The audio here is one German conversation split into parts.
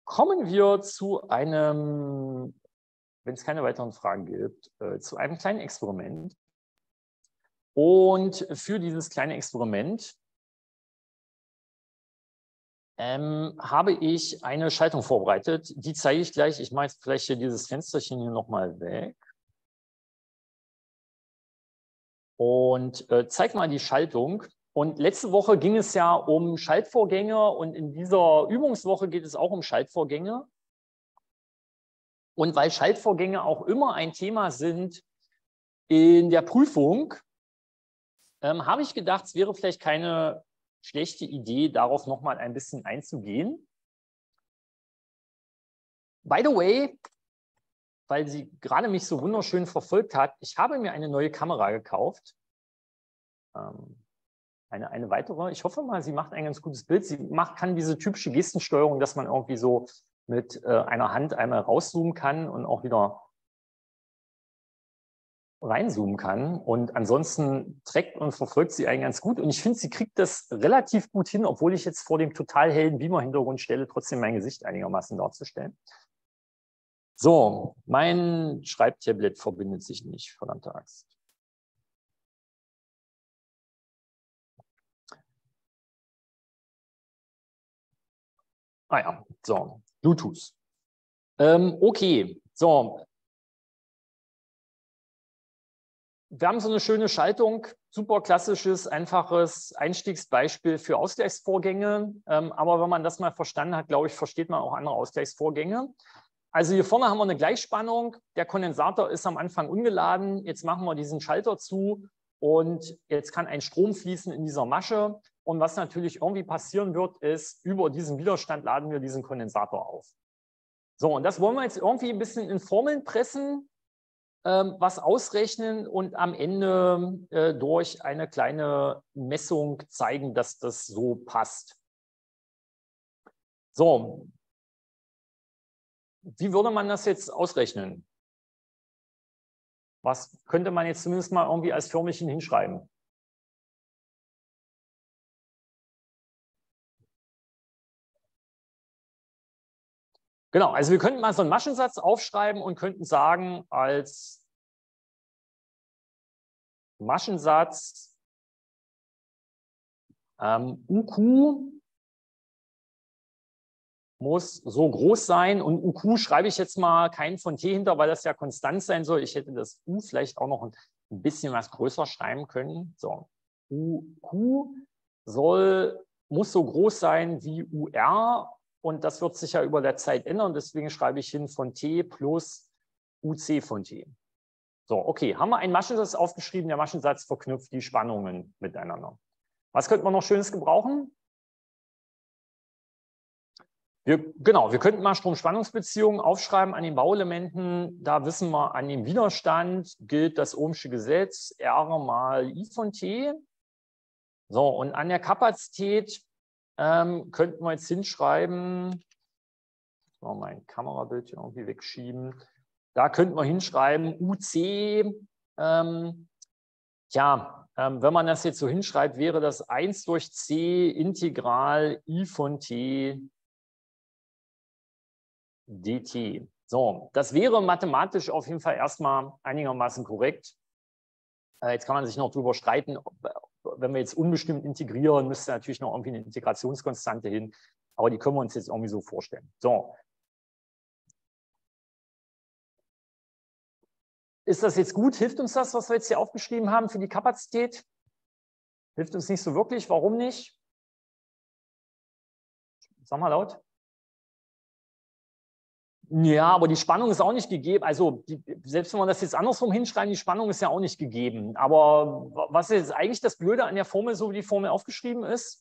Kommen wir zu einem, wenn es keine weiteren Fragen gibt, zu einem kleinen Experiment. Und für dieses kleine Experiment habe ich eine Schaltung vorbereitet. Die zeige ich gleich. Ich mache jetzt vielleicht hier dieses Fensterchen hier nochmal weg. Und zeige mal die Schaltung. Und letzte Woche ging es ja um Schaltvorgänge und in dieser Übungswoche geht es auch um Schaltvorgänge. Und weil Schaltvorgänge auch immer ein Thema sind in der Prüfung, habe ich gedacht, es wäre vielleicht keine schlechte Idee, darauf nochmal ein bisschen einzugehen. By the way, weil sie gerade mich so wunderschön verfolgt hat, ich habe mir eine neue Kamera gekauft. Eine weitere. Ich hoffe mal, sie macht ein ganz gutes Bild. Sie kann diese typische Gestensteuerung, dass man irgendwie so mit einer Hand einmal rauszoomen kann und auch wieder reinzoomen kann. Und ansonsten trägt und verfolgt sie einen ganz gut. Und ich finde, sie kriegt das relativ gut hin, obwohl ich jetzt vor dem total hellen Beamer-Hintergrund stelle, trotzdem mein Gesicht einigermaßen darzustellen. So, mein Schreibtablet verbindet sich nicht, verdammte Axt. Ah ja, so, Bluetooth. Okay, so. Wir haben so eine schöne Schaltung, super klassisches, einfaches Einstiegsbeispiel für Ausgleichsvorgänge. Aber wenn man das mal verstanden hat, glaube ich, versteht man auch andere Ausgleichsvorgänge. Also hier vorne haben wir eine Gleichspannung. Der Kondensator ist am Anfang ungeladen. Jetzt machen wir diesen Schalter zu und jetzt kann ein Strom fließen in dieser Masche. Und was natürlich irgendwie passieren wird, ist, über diesen Widerstand laden wir diesen Kondensator auf. So, und das wollen wir jetzt irgendwie ein bisschen in Formeln pressen, was ausrechnen und am Ende durch eine kleine Messung zeigen, dass das so passt. So, wie würde man das jetzt ausrechnen? Was könnte man jetzt zumindest mal irgendwie als Förmchen hinschreiben? Genau, also wir könnten mal so einen Maschensatz aufschreiben und könnten sagen, als Maschensatz UQ muss so groß sein und UQ schreibe ich jetzt mal keinen von T hinter, weil das ja konstant sein soll. Ich hätte das U vielleicht auch noch ein bisschen was größer schreiben können. So, UQ muss so groß sein wie UR und das wird sich ja über der Zeit ändern. Deswegen schreibe ich hin von T plus UC von T. So, okay, haben wir einen Maschensatz aufgeschrieben. Der Maschensatz verknüpft die Spannungen miteinander. Was könnte man noch Schönes gebrauchen? Wir könnten mal Strom-Spannungsbeziehungen aufschreiben an den Bauelementen. Da wissen wir, an dem Widerstand gilt das Ohmsche Gesetz, R mal I von T. So, und an der Kapazität könnten wir jetzt hinschreiben, mal mein Kamerabild hier irgendwie wegschieben. Da könnten wir hinschreiben, UC, wenn man das jetzt so hinschreibt, wäre das 1 durch C Integral I von T dt. So, das wäre mathematisch auf jeden Fall erstmal einigermaßen korrekt. Jetzt kann man sich noch darüber streiten, wenn wir jetzt unbestimmt integrieren, müsste natürlich noch irgendwie eine Integrationskonstante hin, aber die können wir uns jetzt irgendwie so vorstellen. So. Ist das jetzt gut? Hilft uns das, was wir jetzt hier aufgeschrieben haben für die Kapazität? Hilft uns nicht so wirklich. Warum nicht? Sag mal laut. Ja, aber die Spannung ist auch nicht gegeben. Also selbst wenn wir das jetzt andersrum hinschreiben, die Spannung ist ja auch nicht gegeben. Aber was ist jetzt eigentlich das Blöde an der Formel, so wie die Formel aufgeschrieben ist?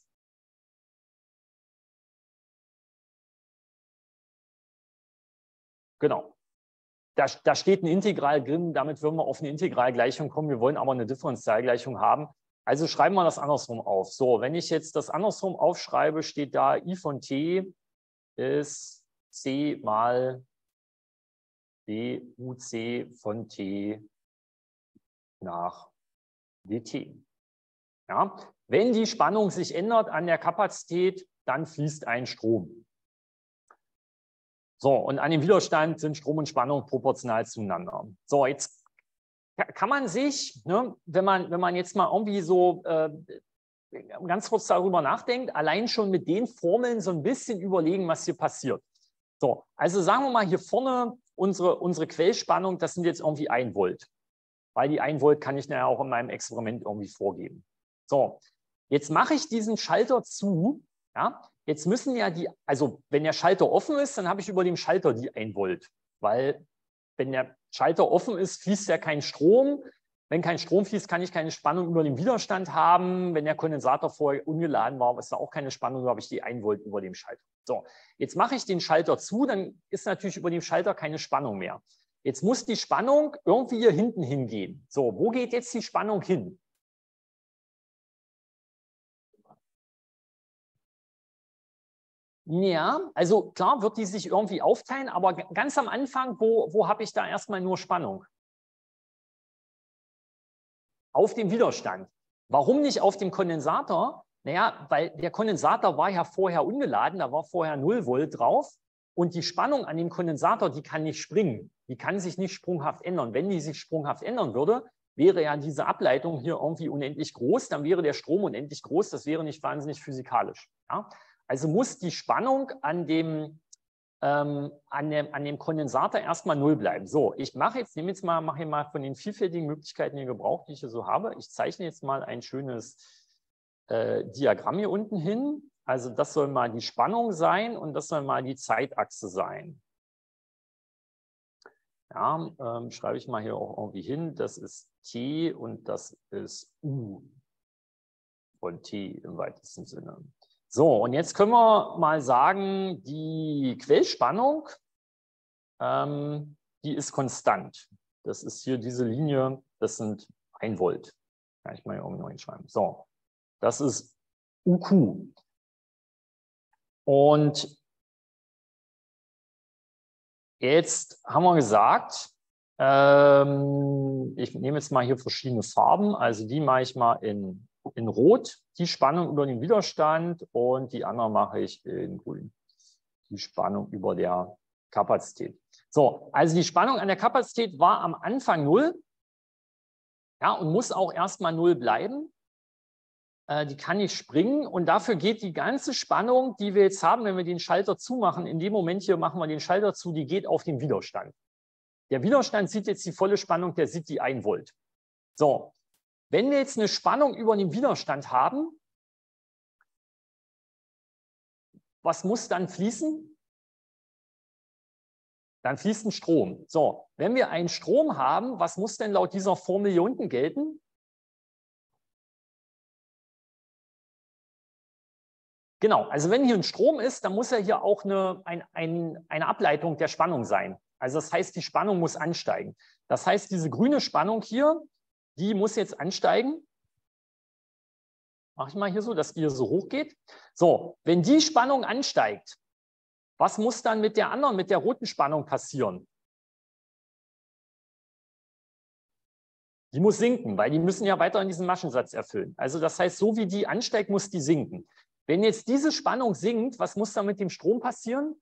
Genau. Da steht ein Integral drin, damit würden wir auf eine Integralgleichung kommen. Wir wollen aber eine Differentialgleichung haben. Also schreiben wir das andersrum auf. So, wenn ich jetzt das andersrum aufschreibe, steht da I von T ist C mal duc von T nach dt. Ja? Wenn die Spannung sich ändert an der Kapazität, dann fließt ein Strom. So, und an dem Widerstand sind Strom und Spannung proportional zueinander. So, jetzt kann man sich, ne, wenn man jetzt mal irgendwie so ganz kurz darüber nachdenkt, allein schon mit den Formeln so ein bisschen überlegen, was hier passiert. So, also sagen wir mal hier vorne unsere Quellspannung, das sind jetzt irgendwie 1 Volt. Weil die 1 Volt kann ich ja auch in meinem Experiment irgendwie vorgeben. So, jetzt mache ich diesen Schalter zu. Ja, jetzt müssen ja also wenn der Schalter offen ist, dann habe ich über dem Schalter die 1 Volt. Weil wenn der Schalter offen ist, fließt ja kein Strom. Wenn kein Strom fließt, kann ich keine Spannung über dem Widerstand haben. Wenn der Kondensator vorher ungeladen war, ist da auch keine Spannung, so habe ich die 1 Volt über dem Schalter. So, jetzt mache ich den Schalter zu, dann ist natürlich über dem Schalter keine Spannung mehr. Jetzt muss die Spannung irgendwie hier hinten hingehen. So, wo geht jetzt die Spannung hin? Ja, also klar wird die sich irgendwie aufteilen, aber ganz am Anfang, wo habe ich da erstmal nur Spannung? Auf dem Widerstand. Warum nicht auf dem Kondensator? Naja, weil der Kondensator war ja vorher ungeladen, da war vorher 0 Volt drauf und die Spannung an dem Kondensator, die kann nicht springen. Die kann sich nicht sprunghaft ändern. Wenn die sich sprunghaft ändern würde, wäre ja diese Ableitung hier irgendwie unendlich groß, dann wäre der Strom unendlich groß, das wäre nicht wahnsinnig physikalisch. Ja? Also muss die Spannung an dem Kondensator erstmal 0 bleiben. So, ich mache jetzt mal von den vielfältigen Möglichkeiten hier Gebrauch, die ich hier so habe. Ich zeichne jetzt mal ein schönes Diagramm hier unten hin. Also das soll mal die Spannung sein und das soll mal die Zeitachse sein. Ja, schreibe ich mal hier auch irgendwie hin. Das ist T und das ist U von T im weitesten Sinne. So, und jetzt können wir mal sagen, die Quellspannung, die ist konstant. Das ist hier diese Linie, das sind 1 Volt. Kann ich mal hier oben noch hinschreiben. So, das ist UQ. Und jetzt haben wir gesagt, ich nehme jetzt mal hier verschiedene Farben. Also die mache ich mal in Rot, die Spannung über den Widerstand, und die andere mache ich in Grün, die Spannung über der Kapazität. So, also die Spannung an der Kapazität war am Anfang 0, ja, und muss auch erstmal 0 bleiben. Die kann nicht springen, und dafür geht die ganze Spannung, die wir jetzt haben, wenn wir den Schalter zumachen, in dem Moment hier machen wir den Schalter zu, die geht auf den Widerstand. Der Widerstand sieht jetzt die volle Spannung, der sieht die 1 Volt. So, wenn wir jetzt eine Spannung über den Widerstand haben, was muss dann fließen? Dann fließt ein Strom. So, wenn wir einen Strom haben, was muss denn laut dieser Formel hier unten gelten? Genau, also wenn hier ein Strom ist, dann muss ja hier auch eine Ableitung der Spannung sein. Also das heißt, die Spannung muss ansteigen. Das heißt, diese grüne Spannung hier, die muss jetzt ansteigen. Mache ich mal hier so, dass die hier so hoch geht. So, wenn die Spannung ansteigt, was muss dann mit der anderen, mit der roten Spannung passieren? Die muss sinken, weil die müssen ja weiter in diesen Maschensatz erfüllen. Also das heißt, so wie die ansteigt, muss die sinken. Wenn jetzt diese Spannung sinkt, was muss dann mit dem Strom passieren?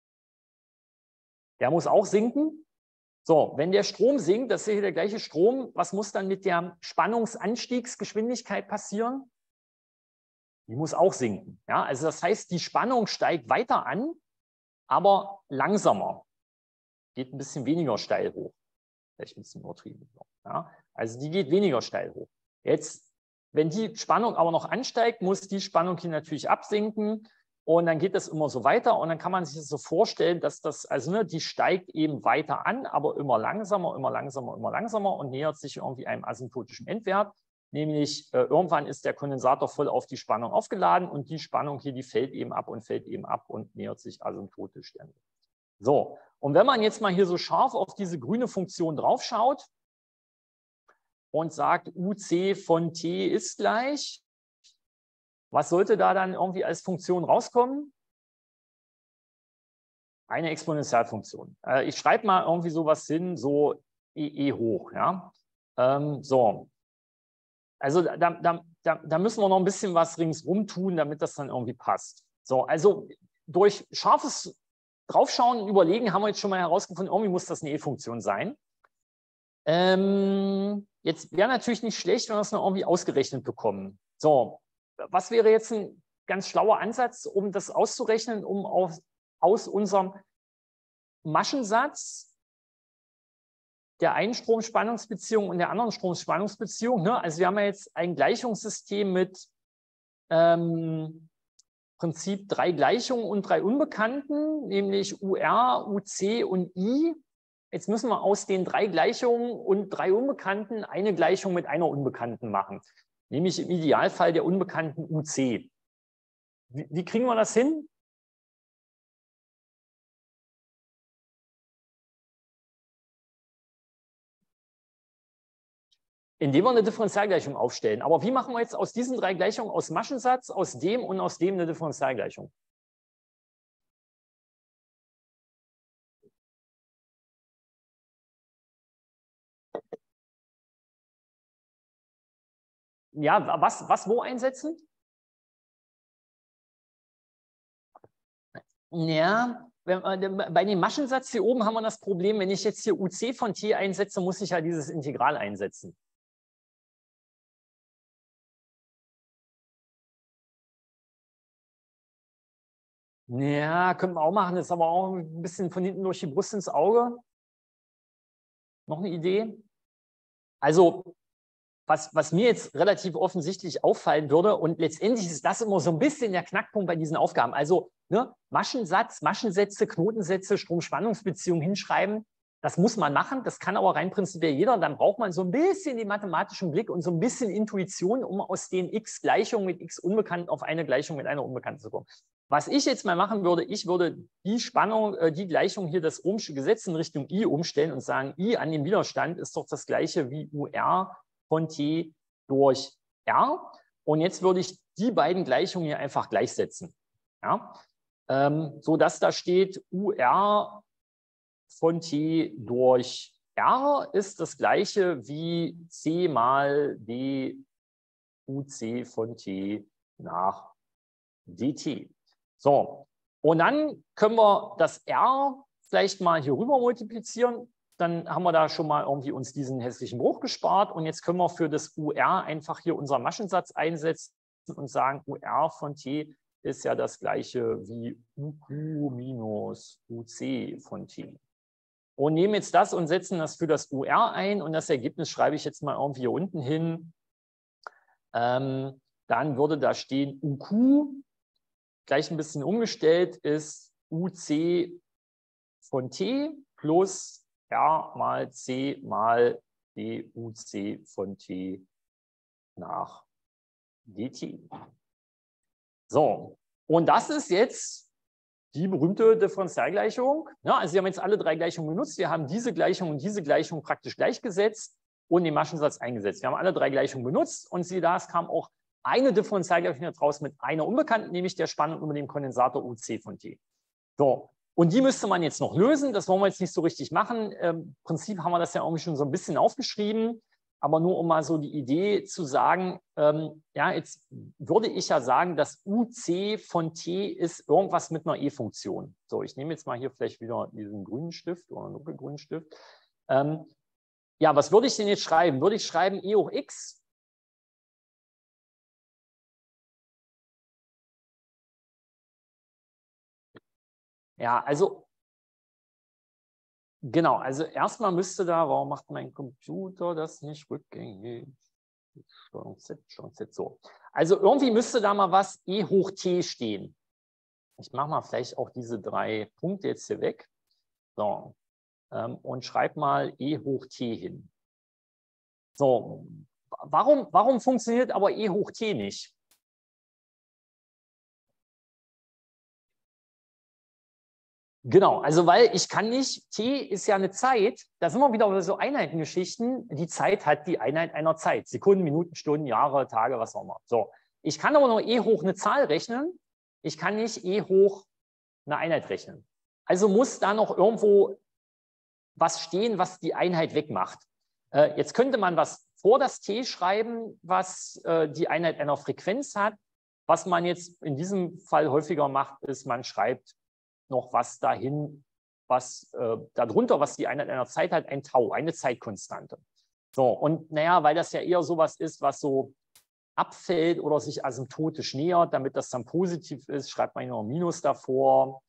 Der muss auch sinken. So, wenn der Strom sinkt, das ist hier der gleiche Strom, was muss dann mit der Spannungsanstiegsgeschwindigkeit passieren? Die muss auch sinken. Ja, also das heißt, die Spannung steigt weiter an, aber langsamer. Geht ein bisschen weniger steil hoch. Vielleicht ein bisschen übertrieben. Ja, also die geht weniger steil hoch. Jetzt, wenn die Spannung aber noch ansteigt, muss die Spannung hier natürlich absinken. Und dann geht das immer so weiter, und dann kann man sich das so vorstellen, dass das, also ne, die steigt eben weiter an, aber immer langsamer, immer langsamer, immer langsamer und nähert sich irgendwie einem asymptotischen Endwert. Nämlich irgendwann ist der Kondensator voll auf die Spannung aufgeladen, und die Spannung hier, die fällt eben ab und nähert sich asymptotisch. So, und wenn man jetzt mal hier so scharf auf diese grüne Funktion drauf schaut und sagt, UC von T ist gleich, was sollte da dann irgendwie als Funktion rauskommen? Eine Exponentialfunktion. Ich schreibe mal irgendwie sowas hin, so e hoch. Ja? So. Also da müssen wir noch ein bisschen was ringsrum tun, damit das dann irgendwie passt. So, also durch scharfes draufschauen und überlegen, haben wir jetzt schon mal herausgefunden, irgendwie muss das eine E-Funktion sein. Jetzt wäre natürlich nicht schlecht, wenn wir es noch irgendwie ausgerechnet bekommen. So, was wäre jetzt ein ganz schlauer Ansatz, um das auszurechnen, um aus unserem Maschensatz der einen Stromspannungsbeziehung und der anderen Stromspannungsbeziehung, ne? Also wir haben ja jetzt ein Gleichungssystem mit Prinzip 3 Gleichungen und 3 Unbekannten, nämlich UR, UC und I. Jetzt müssen wir aus den 3 Gleichungen und 3 Unbekannten eine Gleichung mit einer Unbekannten machen, nämlich im Idealfall der Unbekannten UC. Wie kriegen wir das hin? Indem wir eine Differentialgleichung aufstellen. Aber wie machen wir jetzt aus diesen 3 Gleichungen, aus Maschensatz, aus dem und aus dem eine Differentialgleichung? Ja, was wo einsetzen? Ja, bei dem Maschensatz hier oben haben wir das Problem, wenn ich jetzt hier UC von T einsetze, muss ich ja dieses Integral einsetzen. Ja, können wir auch machen, das ist aber auch ein bisschen von hinten durch die Brust ins Auge. Noch eine Idee? Also, was mir jetzt relativ offensichtlich auffallen würde, und letztendlich ist das immer so ein bisschen der Knackpunkt bei diesen Aufgaben. Also, ne, Maschensatz, Maschensätze, Knotensätze, Stromspannungsbeziehungen hinschreiben, das muss man machen, das kann aber rein prinzipiell jeder. Dann braucht man so ein bisschen den mathematischen Blick und so ein bisschen Intuition, um aus den x Gleichungen mit x Unbekannten auf eine Gleichung mit einer Unbekannten zu kommen. Was ich jetzt mal machen würde, ich würde die Spannung, die Gleichung hier, das Ohmsche Gesetz in Richtung I umstellen und sagen, I an dem Widerstand ist doch das gleiche wie UR von T durch R. Und jetzt würde ich die beiden Gleichungen hier einfach gleichsetzen. Ja? Sodass da steht, UR von T durch R ist das gleiche wie C mal D UC von T nach dt. So, und dann können wir das R vielleicht mal hier rüber multiplizieren. Dann haben wir da schon mal irgendwie uns diesen hässlichen Bruch gespart. Und jetzt können wir für das UR einfach hier unseren Maschensatz einsetzen und sagen, UR von T ist ja das gleiche wie UQ minus UC von T. Und nehmen jetzt das und setzen das für das UR ein. Und das Ergebnis schreibe ich jetzt mal irgendwie hier unten hin. Dann würde da stehen UQ, gleich ein bisschen umgestellt, ist UC von T plus R mal C mal DUC von T nach dt. So, und das ist jetzt die berühmte Differentialgleichung. Ja, also wir haben jetzt alle 3 Gleichungen benutzt. Wir haben diese Gleichung und diese Gleichung praktisch gleichgesetzt und den Maschensatz eingesetzt. Wir haben alle 3 Gleichungen benutzt und siehe da, es kam auch eine Differentialgleichung raus mit einer Unbekannten, nämlich der Spannung über dem Kondensator UC von T. So, und die müsste man jetzt noch lösen. Das wollen wir jetzt nicht so richtig machen. Im Prinzip haben wir das ja irgendwie schon so ein bisschen aufgeschrieben. Aber nur um mal so die Idee zu sagen, ja, jetzt würde ich ja sagen, dass UC von T ist irgendwas mit einer E-Funktion. So, ich nehme jetzt mal hier vielleicht wieder diesen grünen Stift oder einen dunkelgrünen Stift. Ja, was würde ich denn jetzt schreiben? Würde ich schreiben E hoch x? Ja, also genau, also erstmal müsste da, warum macht mein Computer das nicht rückgängig? Steuerung Z, so. Also irgendwie müsste da mal was E hoch T stehen. Ich mache mal vielleicht auch diese 3 Punkte jetzt hier weg. So, und schreibe mal E hoch T hin. So, warum funktioniert aber E hoch T nicht? Genau, also weil ich kann nicht, T ist ja eine Zeit, da sind wir wieder bei so Einheitengeschichten, die Zeit hat die Einheit einer Zeit, Sekunden, Minuten, Stunden, Jahre, Tage, was auch immer. So, ich kann aber nur E hoch eine Zahl rechnen, ich kann nicht E hoch eine Einheit rechnen. Also muss da noch irgendwo was stehen, was die Einheit wegmacht. Jetzt könnte man was vor das T schreiben, was die Einheit einer Frequenz hat. Was man jetzt in diesem Fall häufiger macht, ist, man schreibt noch was dahin, was darunter, was die Einheit einer Zeit hat, ein Tau, eine Zeitkonstante. So, und naja, weil das ja eher sowas ist, was so abfällt oder sich asymptotisch nähert, damit das dann positiv ist, schreibt man hier noch ein Minus davor.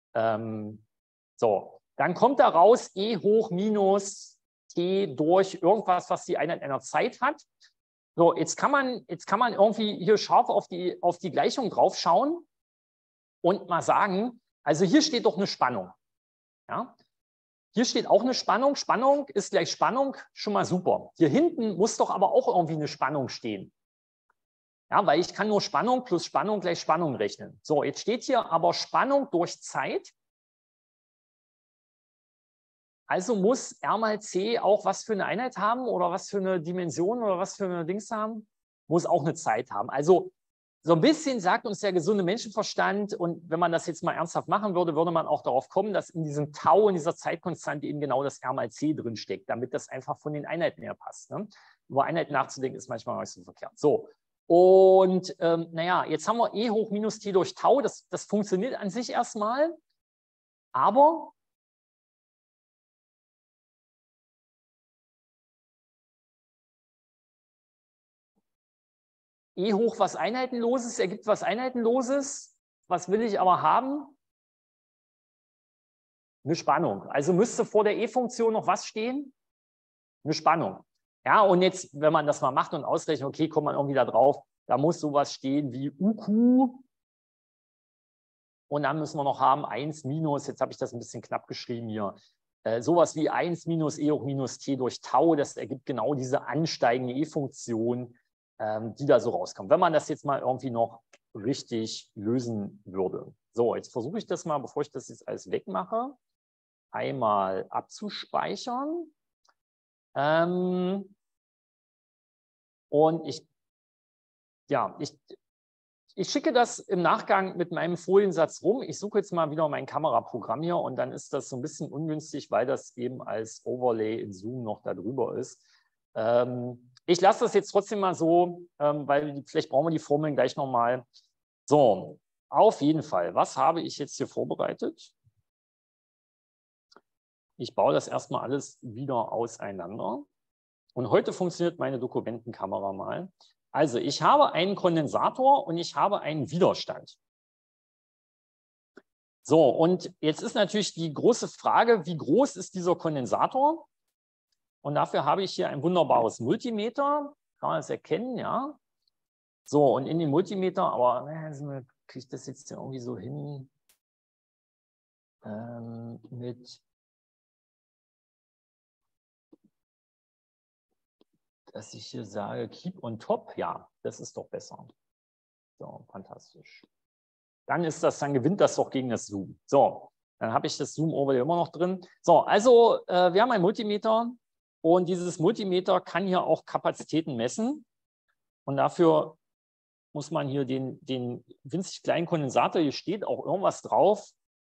So, dann kommt da raus E hoch minus T durch irgendwas, was die Einheit einer Zeit hat. So, jetzt kann man irgendwie hier scharf auf die Gleichung drauf schauen und mal sagen, also hier steht doch eine Spannung. Ja? Hier steht auch eine Spannung. Spannung ist gleich Spannung, schon mal super. Hier hinten muss doch aber auch irgendwie eine Spannung stehen. Ja, weil ich kann nur Spannung plus Spannung gleich Spannung rechnen. So, jetzt steht hier aber Spannung durch Zeit. Also muss R mal C auch was für eine Einheit haben oder was für eine Dimension oder was für eine Dings haben? Muss auch eine Zeit haben. Also so ein bisschen sagt uns der gesunde Menschenverstand, und wenn man das jetzt mal ernsthaft machen würde, würde man auch darauf kommen, dass in diesem Tau, in dieser Zeitkonstante eben genau das R mal C drin steckt, damit das einfach von den Einheiten her passt. Ne? Über Einheiten nachzudenken ist manchmal nicht so verkehrt. So, und naja, jetzt haben wir E hoch minus T durch Tau. Das funktioniert an sich erstmal, aber E hoch was Einheitenloses ergibt was Einheitenloses. Was will ich aber haben? Eine Spannung. Also müsste vor der E-Funktion noch was stehen? Eine Spannung. Ja, und jetzt, wenn man das mal macht und ausrechnet, okay, kommt man irgendwie da drauf, da muss sowas stehen wie UQ. Und dann müssen wir noch haben 1 minus, jetzt habe ich das ein bisschen knapp geschrieben hier, sowas wie 1 minus E hoch minus T durch Tau. Das ergibt genau diese ansteigende E-Funktion, die da so rauskommt. Wenn man das jetzt mal irgendwie noch richtig lösen würde. So, jetzt versuche ich das mal, bevor ich das jetzt alles wegmache, einmal abzuspeichern. Und ich schicke das im Nachgang mit meinem Foliensatz rum. Ich suche jetzt mal wieder mein Kameraprogramm hier und dann ist das so ein bisschen ungünstig, weil das eben als Overlay in Zoom noch da drüber ist. Ich lasse das jetzt trotzdem mal so, weil vielleicht brauchen wir die Formeln gleich nochmal. So, auf jeden Fall. Was habe ich jetzt hier vorbereitet? Ich baue das erstmal alles wieder auseinander. Und heute funktioniert meine Dokumentenkamera mal. Also ich habe einen Kondensator und ich habe einen Widerstand. So, und jetzt ist natürlich die große Frage, wie groß ist dieser Kondensator? Und dafür habe ich hier ein wunderbares Multimeter. Kann man das erkennen, ja? So, und in den Multimeter, aber kriege ich das jetzt irgendwie so hin mit, dass ich hier sage, keep on top. Ja, das ist doch besser. So, fantastisch. Dann gewinnt das doch gegen das Zoom. So, dann habe ich das Zoom-Overlay immer noch drin. So, also wir haben ein Multimeter und dieses Multimeter kann hier auch Kapazitäten messen. Und dafür muss man hier den winzig kleinen Kondensator, hier steht auch irgendwas drauf,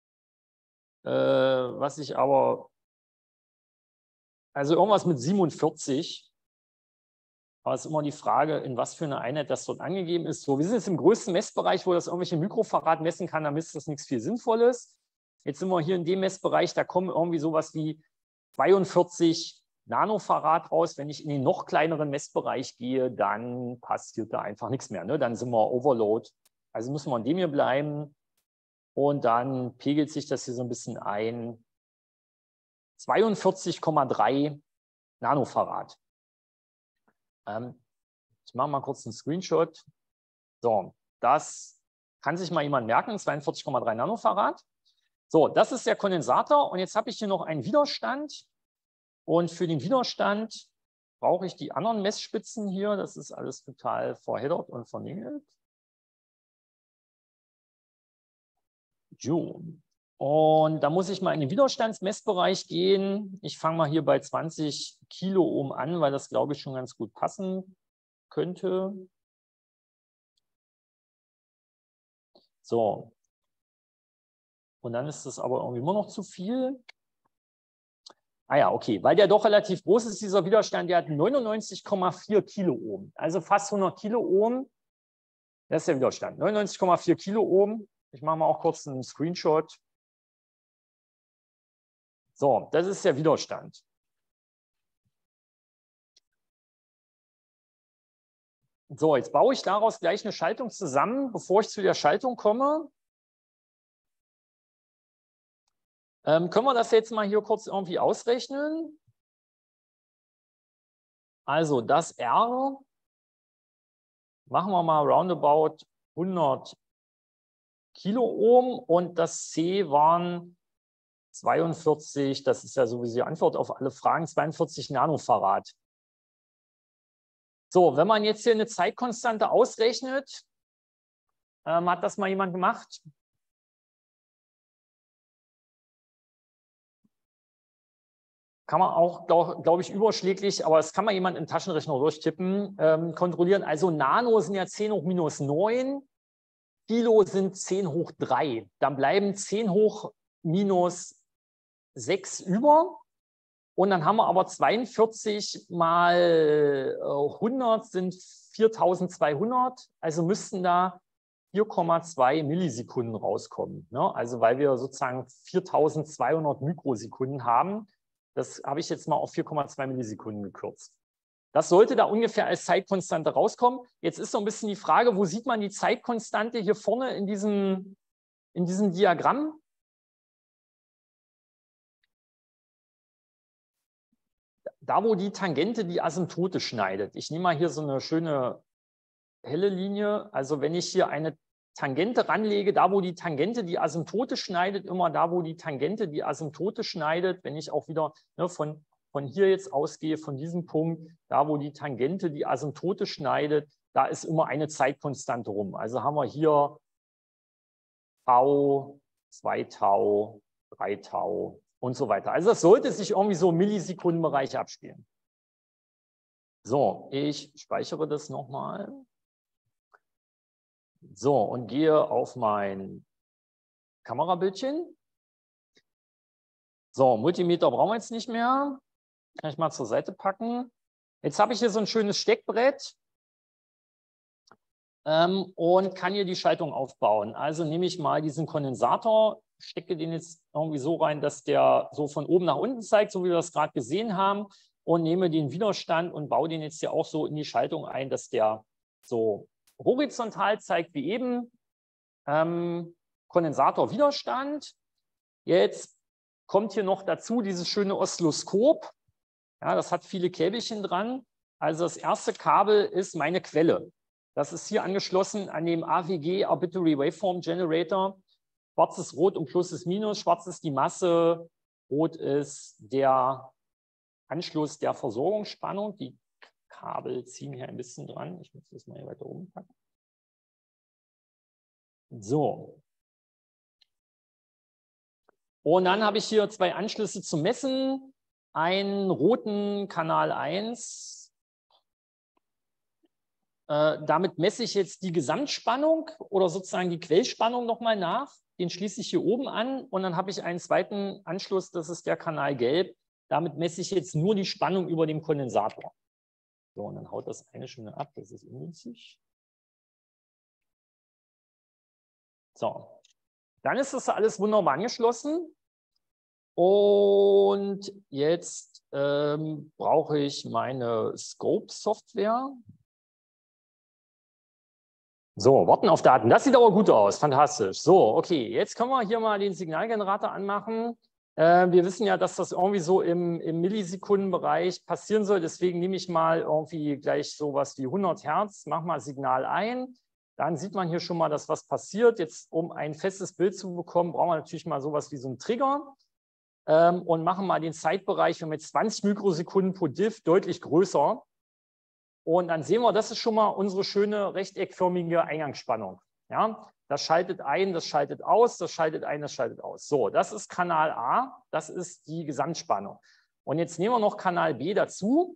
was ich aber, also irgendwas mit 47. Aber es ist immer die Frage, in was für eine Einheit das dort angegeben ist. So, wir sind jetzt im größten Messbereich, wo das irgendwelche Mikrofarad messen kann, da misst das nichts viel Sinnvolles. Jetzt sind wir hier in dem Messbereich, da kommen irgendwie sowas wie 42 Nanofarad raus. Wenn ich in den noch kleineren Messbereich gehe, dann passiert da einfach nichts mehr. Ne? Dann sind wir Overload. Also müssen wir in dem hier bleiben. Und dann pegelt sich das hier so ein bisschen ein. 42,3 Nanofarad. Ich mache mal kurz einen Screenshot. So, das kann sich mal jemand merken, 42,3 Nanofarad. So, das ist der Kondensator und jetzt habe ich hier noch einen Widerstand und für den Widerstand brauche ich die anderen Messspitzen hier. Das ist alles total verheddert und verningelt. So. Und da muss ich mal in den Widerstandsmessbereich gehen. Ich fange mal hier bei 20 Kiloohm an, weil das, glaube ich, schon ganz gut passen könnte. So. Und dann ist das aber irgendwie immer noch zu viel. Ah ja, okay, weil der doch relativ groß ist, dieser Widerstand, der hat 99,4 Kiloohm. Also fast 100 Kiloohm. Das ist der Widerstand. 99,4 Kiloohm. Ich mache mal auch kurz einen Screenshot. So, das ist der Widerstand. So, jetzt baue ich daraus gleich eine Schaltung zusammen. Bevor ich zu der Schaltung komme, können wir das jetzt mal hier kurz irgendwie ausrechnen. Also das R machen wir mal roundabout 100 Kiloohm und das C waren 42, das ist ja sowieso die Antwort auf alle Fragen, 42 Nanofarad. So, wenn man jetzt hier eine Zeitkonstante ausrechnet, hat das mal jemand gemacht? Kann man auch, glaube ich, überschläglich, aber das kann man jemand im Taschenrechner durchtippen, kontrollieren. Also Nano sind ja 10 hoch minus 9, Kilo sind 10 hoch 3. Dann bleiben 10 hoch minus 6 über. Und dann haben wir aber 42 mal 100 sind 4200. Also müssten da 4,2 Millisekunden rauskommen. Ne? Also weil wir sozusagen 4200 Mikrosekunden haben. Das habe ich jetzt mal auf 4,2 Millisekunden gekürzt. Das sollte da ungefähr als Zeitkonstante rauskommen. Jetzt ist so ein bisschen die Frage, wo sieht man die Zeitkonstante hier vorne in diesem Diagramm? Da, wo die Tangente die Asymptote schneidet. Ich nehme mal hier so eine schöne helle Linie. Also wenn ich hier eine Tangente ranlege, da, wo die Tangente die Asymptote schneidet, immer da, wo die Tangente die Asymptote schneidet, wenn ich auch wieder von hier jetzt ausgehe, von diesem Punkt, da, wo die Tangente die Asymptote schneidet, da ist immer eine Zeitkonstante rum. Also haben wir hier Tau, 2 Tau, 3 Tau und so weiter. Also das sollte sich irgendwie so im Millisekundenbereich abspielen. So, ich speichere das nochmal. So, und gehe auf mein Kamerabildchen. So, Multimeter brauchen wir jetzt nicht mehr. Kann ich mal zur Seite packen. Jetzt habe ich hier so ein schönes Steckbrett und kann hier die Schaltung aufbauen. Also nehme ich mal diesen Kondensator, stecke den jetzt irgendwie so rein, dass der so von oben nach unten zeigt, so wie wir das gerade gesehen haben, und nehme den Widerstand und baue den jetzt hier auch so in die Schaltung ein, dass der so horizontal zeigt wie eben. Kondensatorwiderstand. Jetzt kommt hier noch dazu dieses schöne Oszilloskop. Ja, das hat viele Käbelchen dran. Also das erste Kabel ist meine Quelle. Das ist hier angeschlossen an dem AWG Arbitrary Waveform Generator. Schwarz ist Rot und Plus ist Minus. Schwarz ist die Masse, Rot ist der Anschluss der Versorgungsspannung. Die Kabel ziehen hier ein bisschen dran. Ich muss das mal hier weiter oben packen. So. Und dann habe ich hier zwei Anschlüsse zum Messen. Einen roten Kanal 1. Damit messe ich jetzt die Gesamtspannung oder sozusagen die Quellspannung nochmal nach. Den schließe ich hier oben an und dann habe ich einen zweiten Anschluss, das ist der Kanal Gelb. Damit messe ich jetzt nur die Spannung über dem Kondensator. So, und dann haut das eine schon ab, das ist ungünstig. So, dann ist das alles wunderbar angeschlossen. Und jetzt brauche ich meine Scope-Software. So, warten auf Daten. Das sieht aber gut aus. Fantastisch. So, okay. Jetzt können wir hier mal den Signalgenerator anmachen. Wir wissen ja, dass das irgendwie so im Millisekundenbereich passieren soll. Deswegen nehme ich mal irgendwie gleich sowas wie 100 Hertz. Mach mal Signal ein. Dann sieht man hier schon mal, dass was passiert. Jetzt, um ein festes Bild zu bekommen, brauchen wir natürlich mal sowas wie so einen Trigger. Und machen mal den Zeitbereich mit 20 Mikrosekunden pro Diff deutlich größer. Und dann sehen wir, das ist schon mal unsere schöne rechteckförmige Eingangsspannung. Ja, das schaltet ein, das schaltet aus, das schaltet ein, das schaltet aus. So, das ist Kanal A, das ist die Gesamtspannung. Und jetzt nehmen wir noch Kanal B dazu.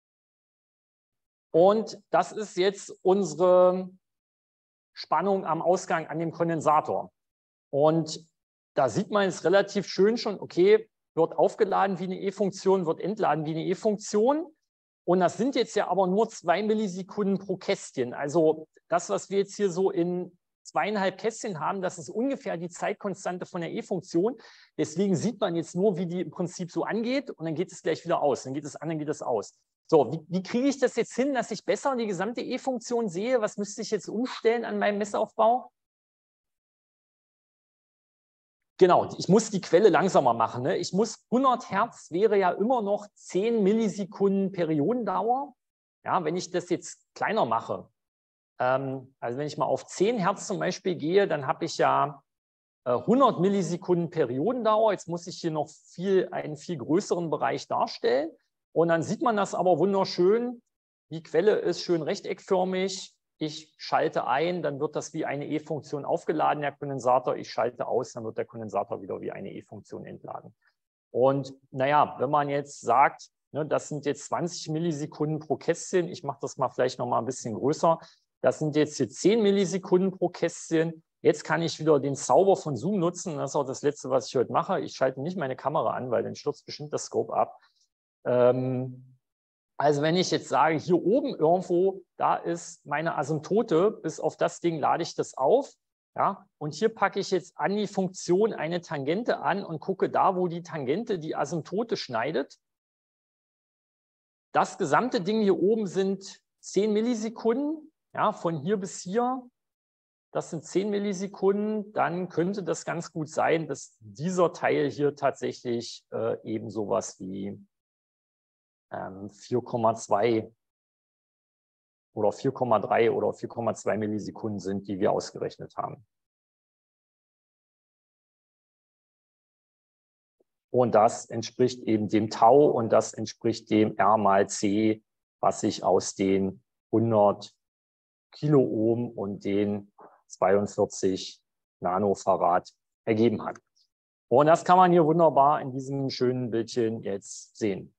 Und das ist jetzt unsere Spannung am Ausgang an dem Kondensator. Und da sieht man jetzt relativ schön schon, okay, wird aufgeladen wie eine E-Funktion, wird entladen wie eine E-Funktion. Und das sind jetzt ja aber nur 2 Millisekunden pro Kästchen. Also das, was wir jetzt hier so in 2,5 Kästchen haben, das ist ungefähr die Zeitkonstante von der E-Funktion. Deswegen sieht man jetzt nur, wie die im Prinzip so angeht und dann geht es gleich wieder aus. Dann geht es an, dann geht es aus. So, wie kriege ich das jetzt hin, dass ich besser die gesamte E-Funktion sehe? Was müsste ich jetzt umstellen an meinem Messaufbau? Genau, ich muss die Quelle langsamer machen. Ne? Ich muss 100 Hertz wäre ja immer noch 10 Millisekunden Periodendauer. Ja, wenn ich das jetzt kleiner mache, also wenn ich mal auf 10 Hertz zum Beispiel gehe, dann habe ich ja 100 Millisekunden Periodendauer. Jetzt muss ich hier noch einen viel größeren Bereich darstellen. Und dann sieht man das aber wunderschön. Die Quelle ist schön rechteckförmig. Ich schalte ein, dann wird das wie eine E-Funktion aufgeladen, der Kondensator. Ich schalte aus, dann wird der Kondensator wieder wie eine E-Funktion entladen. Und naja, wenn man jetzt sagt, ne, das sind jetzt 20 Millisekunden pro Kästchen, ich mache das mal vielleicht noch mal ein bisschen größer, das sind jetzt hier 10 Millisekunden pro Kästchen. Jetzt kann ich wieder den Zauber von Zoom nutzen. Das ist auch das Letzte, was ich heute mache. Ich schalte nicht meine Kamera an, weil dann stürzt bestimmt das Scope ab. Also wenn ich jetzt sage, hier oben irgendwo, da ist meine Asymptote, bis auf das Ding lade ich das auf. Ja, und hier packe ich jetzt an die Funktion eine Tangente an und gucke da, wo die Tangente die Asymptote schneidet. Das gesamte Ding hier oben sind 10 Millisekunden, ja, von hier bis hier. Das sind 10 Millisekunden. Dann könnte das ganz gut sein, dass dieser Teil hier tatsächlich eben sowas wie 4,2 oder 4,3 oder 4,2 Millisekunden sind, die wir ausgerechnet haben. Und das entspricht eben dem Tau und das entspricht dem R mal C, was sich aus den 100 Kiloohm und den 42 Nanofarad ergeben hat. Und das kann man hier wunderbar in diesem schönen Bildchen jetzt sehen.